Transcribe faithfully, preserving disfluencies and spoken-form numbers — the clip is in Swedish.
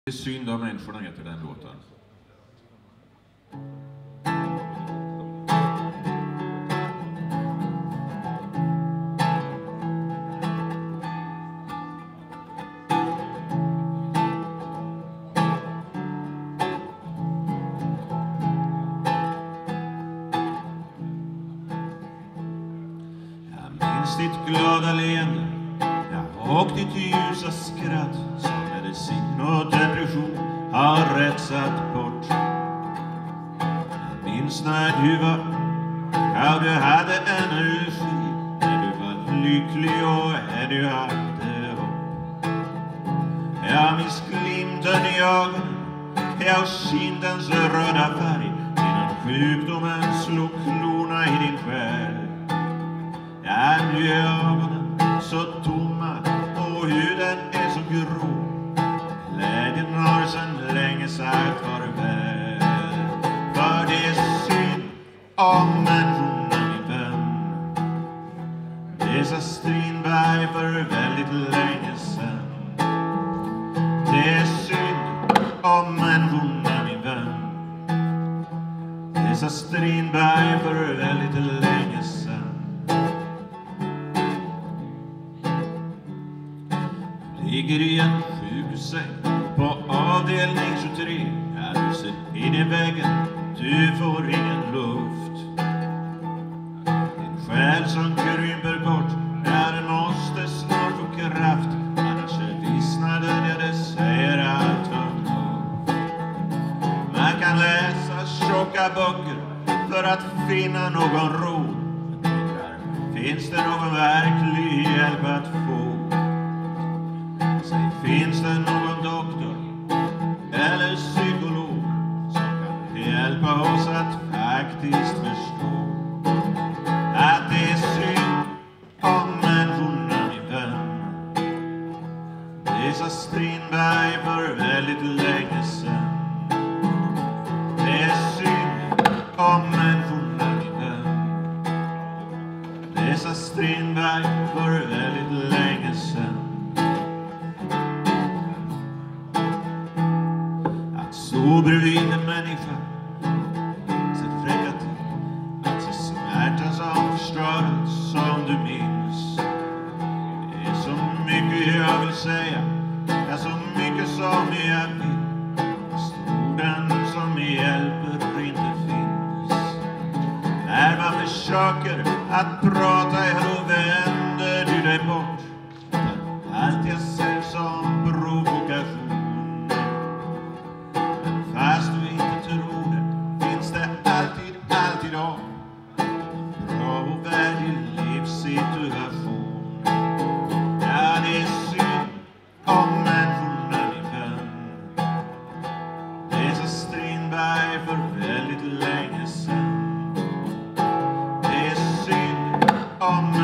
Det är synd om människorna, heter den låten. Jag minns ditt glada leende, och ditt ljusa skratt som medicin och depression har rättsat bort. Jag minns när du var, ja, du hade energi, när du var lycklig och när du hade hopp. Jag minns glimten i ögonen, ja, och kindens röda färg innan sjukdomen slog klorna i din själ. Ja, nu är ögonen så tomma och huden är så grå. Glädjen har sedan länge sagt farväl. För det är synd om människorna, min vän. Det sa Strindberg för väldigt länge sedan. Det är synd om människorna, min vän. Det sa Strindberg för väldigt länge sedan. Ligger i en sjukhussäng på avdelning tjugotre. Ja, du ser in i väggen, du får ingen luft. Din själ som krymper bort, ja, den måste snart få kraft. Annars vissnar den, ja, det säger allt förnuft. Man kan läsa tjocka böcker för att finna någon ro. Finns det någon verklig hjälp att få? Finns det någon doktor eller psykolog som kan hjälpa oss att faktiskt förstå att det är synd om människorna, min vän? Det sa Strindberg för väldigt länge sedan. Det är synd om människorna, min vän. Det sa Strindberg för väldigt länge sedan. Så bredvid en människa så fräcka till att se smärtan som förstörelse som du minns. Det är så mycket jag vill säga, ja, så mycket som jag vill. Orden som hjälper inte finns. När man försöker att prata, ja, då vänder du dig bort. Allt jag ser som provokation. Fast du inte tror det, finns det alltid, alltid av bra och värdig livssituation. Ja, det är synd om människorna, min vän. Det sa Strindberg för väldigt länge sedan. Det är synd om